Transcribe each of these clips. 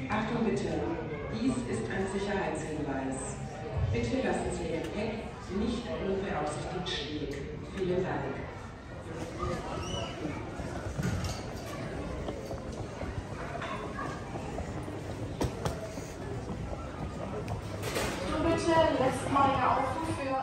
Achtung bitte, dies ist ein Sicherheitshinweis. Bitte lassen Sie Ihr Gepäck nicht unbeaufsichtigt stehen. Vielen Dank. So bitte lässt mal ja offen für...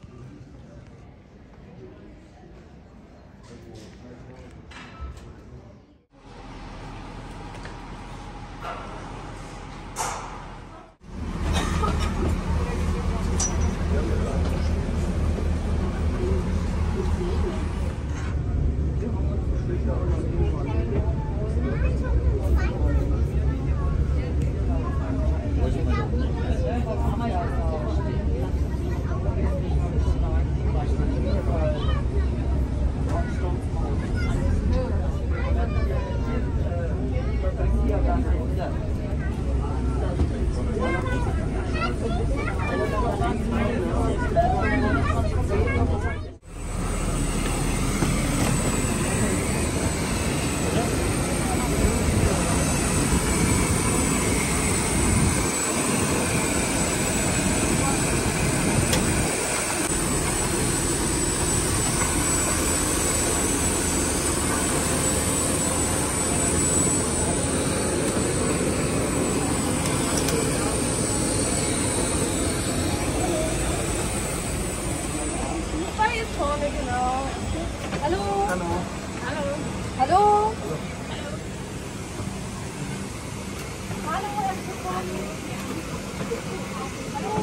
Vorne, genau. Hallo. Hallo. Hallo. Hallo. Hallo, herzlich willkommen. Hallo.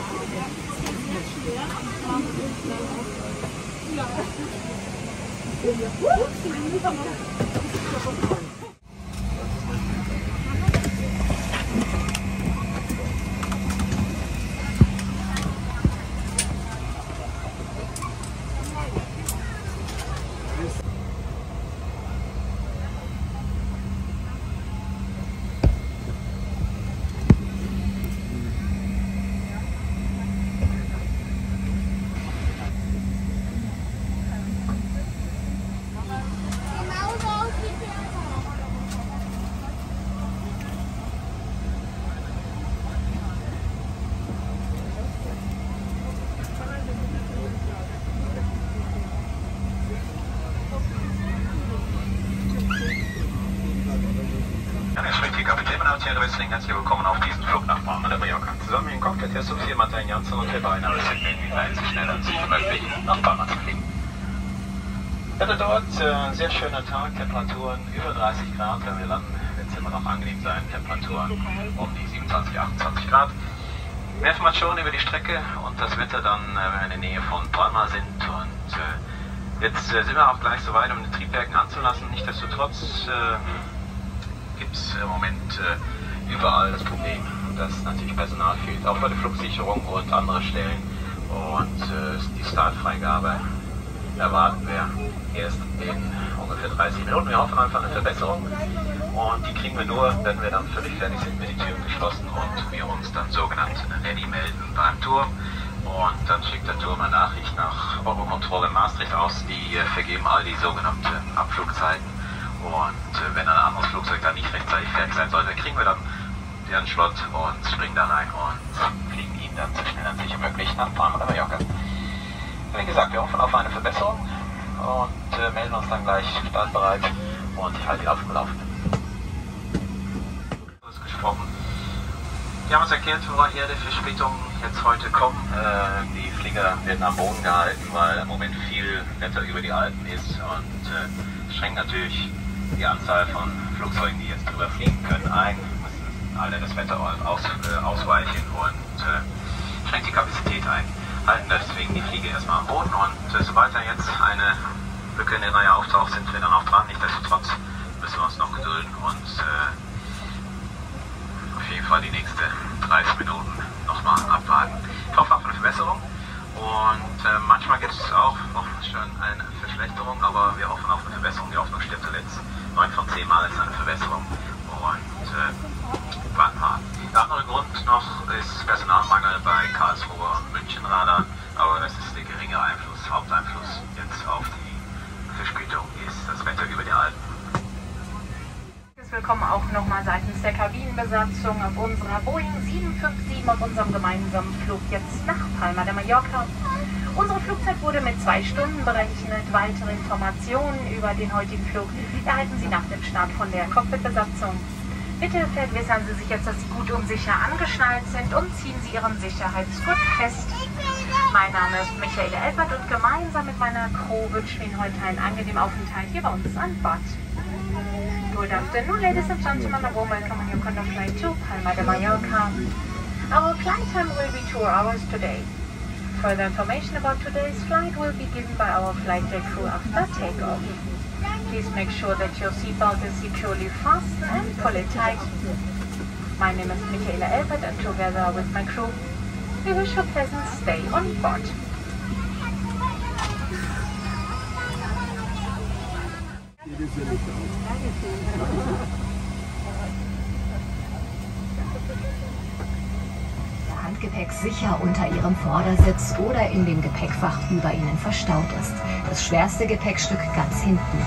Herzlich willkommen auf diesen Flug nach Palma de Mallorca. Zusammen mit dem Cockpit Herr Sophia Martin Janssen und Herr Beiner sind wir so schnell als möglich nach Palma zu fliegen. Wetter dort, sehr schöner Tag, Temperaturen über 30 Grad. Wenn wir landen, wird es immer noch angenehm sein, Temperaturen um die 27, 28 Grad. Mehr Informationen über die Strecke und das Wetter dann, wenn wir in der Nähe von Palma sind. Und jetzt sind wir auch gleich so weit, um die Triebwerke anzulassen. Nichtsdestotrotz gibt es im Moment überall das Problem, dass natürlich Personal fehlt, auch bei der Flugsicherung und andere Stellen. Und die Startfreigabe erwarten wir erst in ungefähr 30 Minuten. Wir hoffen einfach eine Verbesserung und die kriegen wir nur, wenn wir dann völlig fertig sind mit den Türen geschlossen und wir uns dann sogenannt ready melden beim Turm. Und dann schickt der Turm eine Nachricht nach Eurocontrol in Maastricht aus, die vergeben all die sogenannten Abflugzeiten. Und wenn ein anderes Flugzeug dann nicht rechtzeitig fertig sein sollte, kriegen wir dann den Slot und springen da rein und fliegen ihn dann so schnell als sicher möglich nach Palma de Mallorca. Wie gesagt, wir hoffen auf eine Verbesserung und melden uns dann gleich startbereit und ich halte die auf dem Laufenden. Gesprochen. Wir haben uns erklärt, woher die Verspätungen jetzt heute kommen. Die Flieger werden am Boden gehalten, weil im Moment viel Wetter über die Alpen ist und schränkt natürlich die Anzahl von Flugzeugen, die jetzt drüber fliegen können, ein. Müssen alle das Wetter ausweichen und schränkt die Kapazität ein. Halten deswegen die Fliege erstmal am Boden und sobald da jetzt eine Lücke in der Reihe auftaucht, sind wir dann auch dran. Nichtsdestotrotz müssen wir uns noch gedulden und auf jeden Fall die nächsten 30 Minuten nochmal abwarten. Ich hoffe auf eine Verbesserung und manchmal gibt es auch noch schon eine Verschlechterung, aber wir hoffen auf eine Verbesserung. Die Hoffnung stirbt zuletzt. 9 von 10 Mal ist eine Verbesserung und warten mal. Der andere Grund noch ist Personalmangel bei Karlsruhe und München Radar, aber das ist der geringe Einfluss. Haupteinfluss jetzt auf die Verspätung ist das Wetter über die Alpen. willkommen auch nochmal seitens der Kabinenbesatzung auf unserer Boeing 757 auf unserem gemeinsamen Flug jetzt nach Palma de Mallorca. Unsere Flugzeit wurde mit 2 Stunden berechnet. Weitere Informationen über den heutigen Flug erhalten Sie nach dem Start von der Cockpitbesatzung. Bitte vergewissern Sie sich jetzt, dass Sie gut und sicher angeschnallt sind und ziehen Sie Ihren Sicherheitsgurt fest. Mein Name ist Michaela Elbert und gemeinsam mit meiner Crew wünschen wir Ihnen heute einen angenehmen Aufenthalt hier bei uns an Bord. Good afternoon, ladies and gentlemen, a warm welcome on your conduct flight to Palma de Mallorca. Our flight time will be 2 hours today. Further information about today's flight will be given by our flight deck crew after takeoff. Please make sure that your seatbelt is securely fastened and pull it tight. My name is Michaela Elbert and together with my crew, we wish you a pleasant stay on board. Ihr Handgepäck sicher unter Ihrem Vordersitz oder in dem Gepäckfach über Ihnen verstaut ist. Das schwerste Gepäckstück ganz hinten.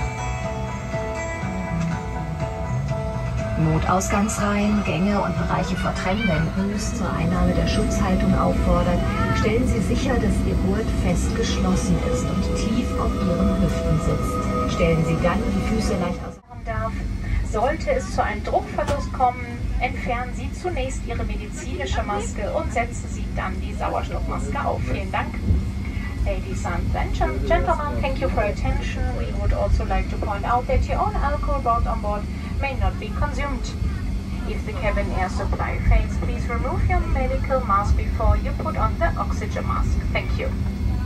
Notausgangsreihen, Gänge und Bereiche vor Trennwänden müssen zur Einnahme der Schutzhaltung auffordern. Stellen Sie sicher, dass Ihr Gurt fest geschlossen ist und tief auf Ihren Hüften sitzt. Stellen Sie dann die Füße leicht aus. Sollte es zu einem Druckverlust kommen, entfernen Sie zunächst Ihre medizinische Maske und setzen Sie dann die Sauerstoffmaske auf. Vielen Dank. Ladies and gentlemen, thank you for your attention. We would also like to point out that your own alcohol brought on board may not be consumed. If the cabin air supply fails, please remove your medical mask before you put on the oxygen mask. Thank you.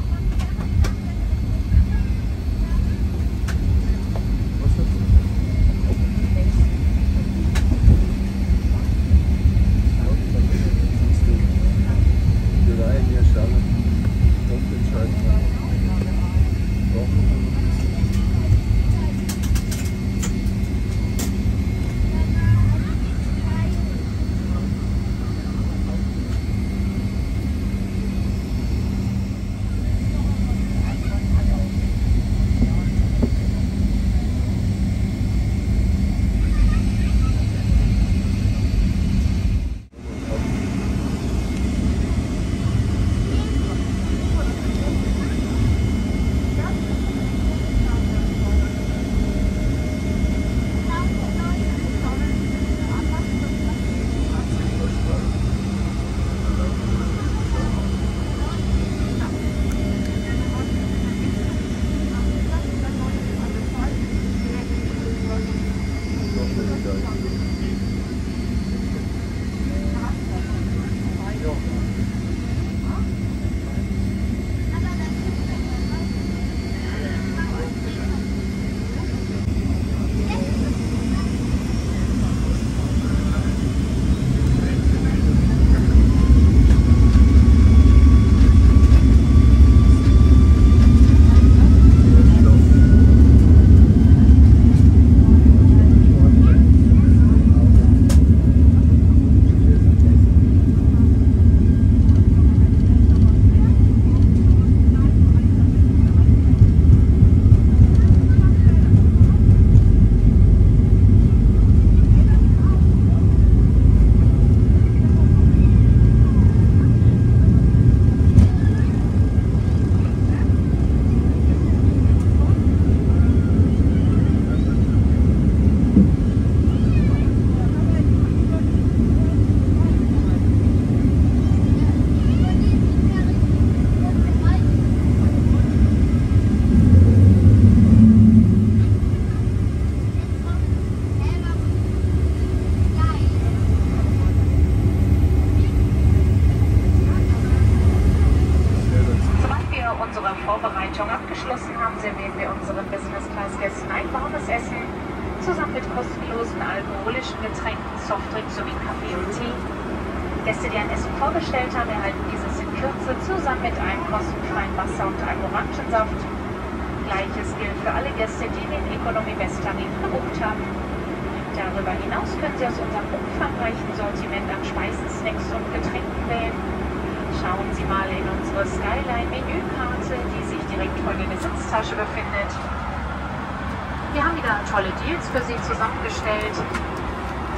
abgeschlossen haben, servieren wir unseren Business-Class-Gästen ein warmes Essen, zusammen mit kostenlosen alkoholischen Getränken, Softdrinks sowie Kaffee und Tee. Gäste, die ein Essen vorbestellt haben, erhalten dieses in Kürze zusammen mit einem kostenfreien Wasser und einem Orangensaft. Gleiches gilt für alle Gäste, die den Economy-Best-Tarif gebucht haben. Darüber hinaus können Sie aus unserem umfangreichen Sortiment an Speisen, Snacks und Getränken wählen. Schauen Sie mal in unsere Skyline-Menükarte, die sich direkt vor der Sitztasche befindet. Wir haben wieder tolle Deals für Sie zusammengestellt.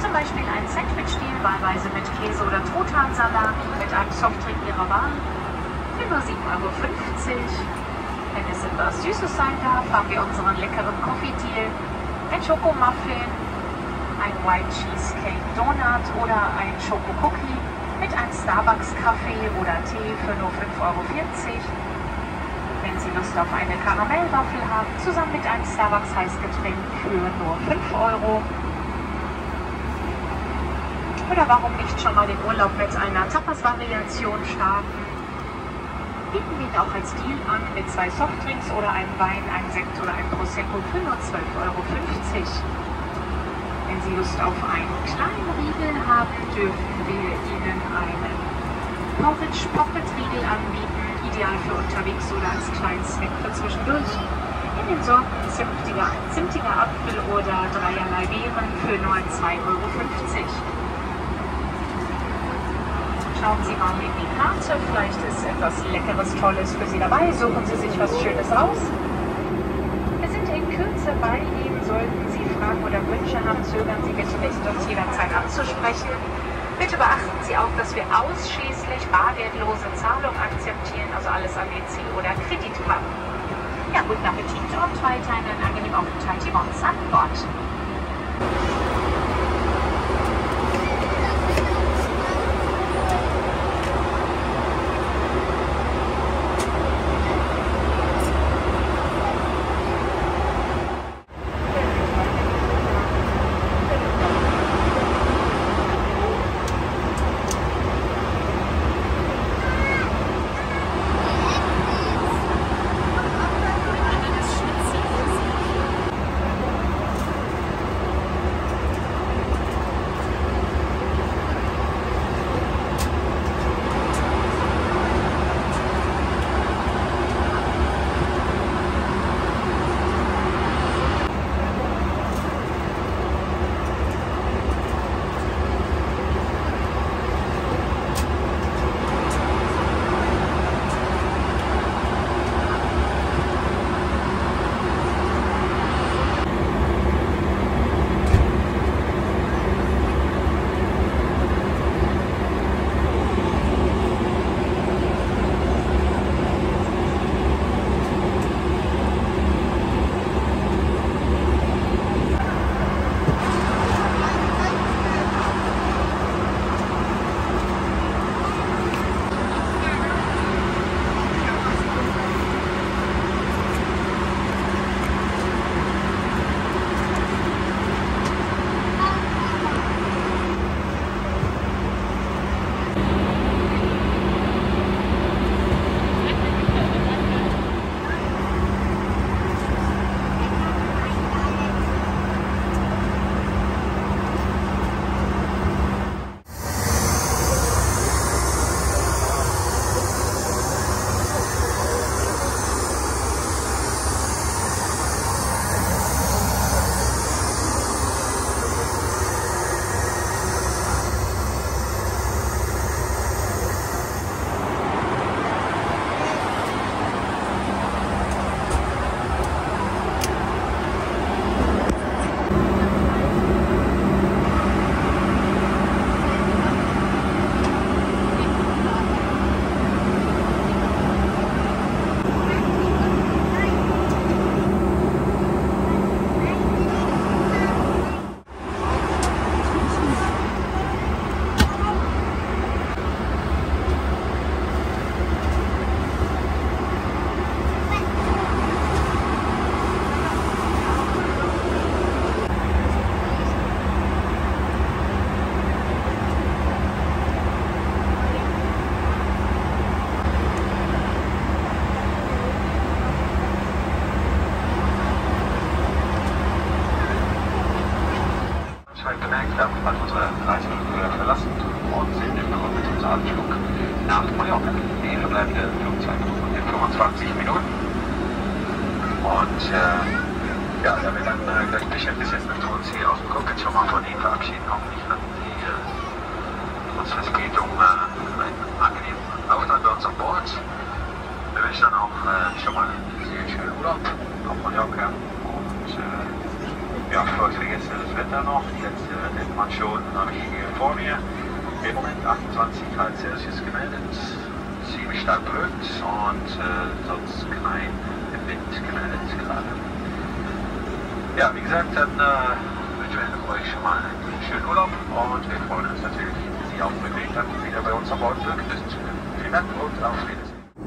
Zum Beispiel ein Sandwich-Deal, wahlweise mit Käse oder Truthahn-Salami mit einem Softdrink Ihrer Wahl für nur 7,50 €. Wenn es etwas Süßes sein darf, haben wir unseren leckeren Coffee-Deal, ein Schokomuffin, ein White Cheesecake Donut oder ein Schokocookie mit einem Starbucks-Kaffee oder Tee für nur 5,40 €. Wenn Sie Lust auf eine Karamellwaffel haben, zusammen mit einem Starbucks-Heißgetränk für nur 5 €. Oder warum nicht schon mal den Urlaub mit einer Tapas-Variation starten? Bieten wir ihn auch als Deal an mit 2 Softdrinks oder einem Wein, einem Sekt oder einem Prosecco für nur 12,50 €. Wenn Sie Lust auf einen kleinen Riegel haben, dürfen wir Ihnen einen Porridge Pocket Riegel anbieten, ideal für unterwegs oder als kleinen Snack für zwischendurch. In den Sorten zimtiger Apfel oder dreierlei Beeren für nur 2,50 €. Schauen Sie mal in die Karte, vielleicht ist etwas Leckeres, Tolles für Sie dabei. Suchen Sie sich was Schönes aus. Wir sind in Kürze bei Ihnen. Sollten Sie Fragen oder Wünsche haben, zögern Sie bitte nicht, uns jederzeit anzusprechen. Bitte beachten Sie auch, dass wir ausschließlich bargeldlose Zahlung akzeptieren, also alles an EC oder Kreditkarten. Ja, guten Appetit und weiterhin einen angenehmen Aufenthalt hier bei uns an Bord. verlassen und sind im Grunde mit unserem Anflug nach Mallorca. Die verbleibende Flugzeit in 25 Minuten. Und ja, da wir dann gleich beschäftigt sind, möchten wir uns hier aus dem Cockpit schon mal von Ihnen verabschieden. Hoffentlich hatten Sie trotz Verspätung einen angenehmen Aufenthalt bei uns an Bord. Wir wünschen dann auch schon mal einen sehr schönen Urlaub auf Mallorca. Und ja, bevor ich vergesse, das Wetter noch. Jetzt man schon, habe ich hier vor mir im Moment 28 Grad Celsius gemeldet, ziemlich stark bewölkt und sonst kein Wind gemeldet gerade. Ja, wie gesagt, dann wünschen wir euch schon mal einen schönen Urlaub und wir freuen uns natürlich, Sie auch wirklich dann wieder bei uns an Bord begrüßen zu können. Vielen Dank und auf Wiedersehen.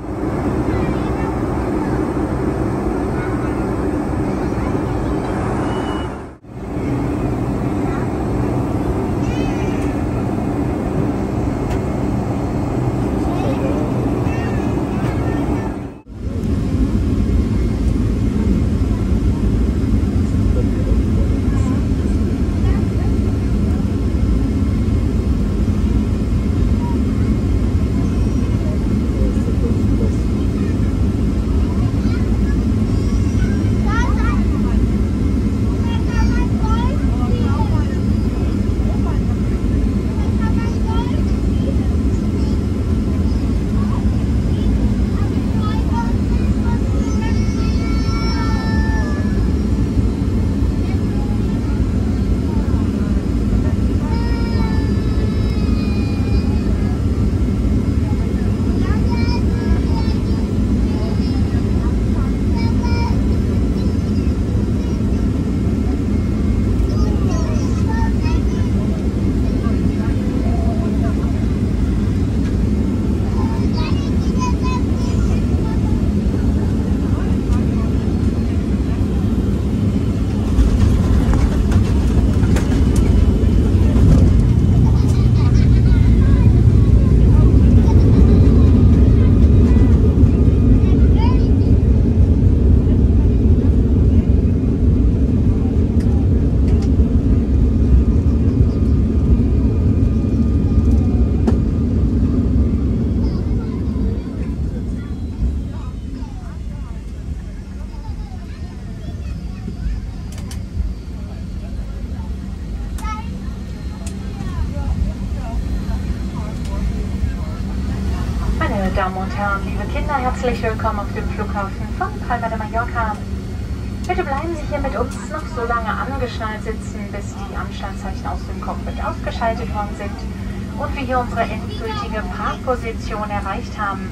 Meine Damen und Herren, liebe Kinder, herzlich willkommen auf dem Flughafen von Palma de Mallorca. Bitte bleiben Sie hier mit uns noch so lange angeschnallt sitzen, bis die Anstandszeichen aus dem Cockpit ausgeschaltet worden sind und wir hier unsere endgültige Parkposition erreicht haben.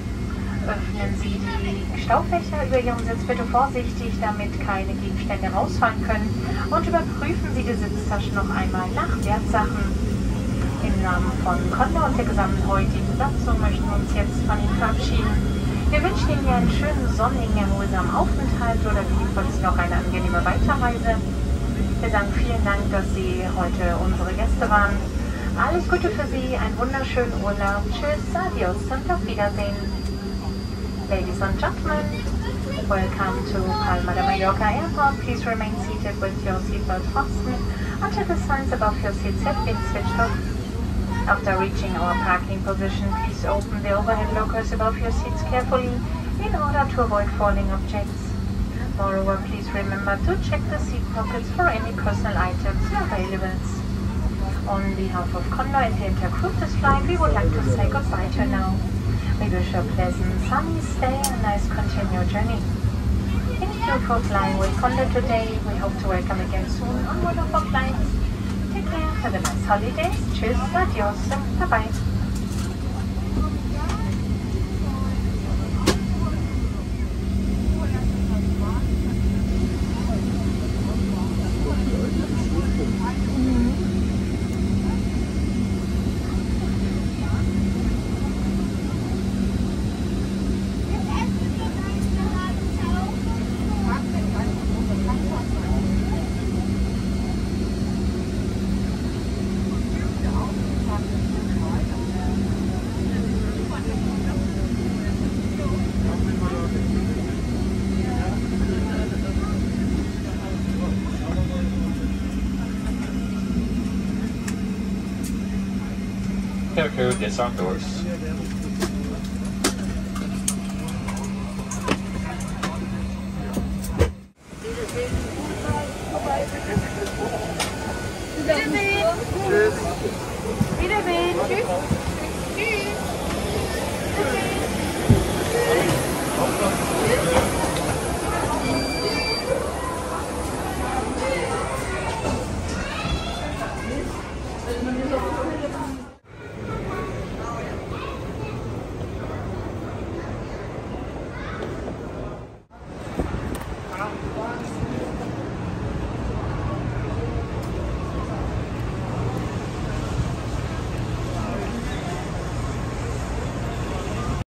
Öffnen Sie die Staufächer über Ihrem Sitz bitte vorsichtig, damit keine Gegenstände rausfallen können, und überprüfen Sie die Sitztaschen noch einmal nach Wertsachen. Im Namen von Condor und der gesamten heutigen Besatzung möchten wir uns jetzt von Ihnen verabschieden. Wir wünschen Ihnen einen schönen, sonnigen, erholsamen Aufenthalt oder jedenfalls noch eine angenehme Weiterreise. Wir sagen vielen Dank, dass Sie heute unsere Gäste waren. Alles Gute für Sie, einen wunderschönen Urlaub. Tschüss, adios und auf Wiedersehen. Ladies and gentlemen, welcome to Palma de Mallorca Airport. Please remain seated with your seatbelt fastened until the signs above your seats have been switched off. After reaching our parking position, please open the overhead lockers above your seats carefully in order to avoid falling objects. Moreover, please remember to check the seat pockets for any personal items or valuables. On behalf of Condor and the entire crew of this flight, we would like to say goodbye to you now. We wish you a pleasant, sunny stay and a nice continued journey. Thank you for flying with Condor today. We hope to welcome again soon on one of our flights. Take care, have a nice holidays. Tschüss, adios, bye-bye. Aircrew, disarm doors.